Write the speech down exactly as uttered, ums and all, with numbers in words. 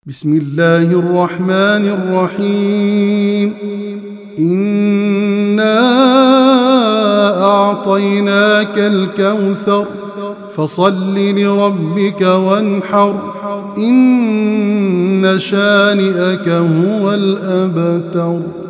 بسم الله الرحمن الرحيم. إنا أعطيناك الكوثر فصل لربك وانحر إن شانئك هو الأبتر.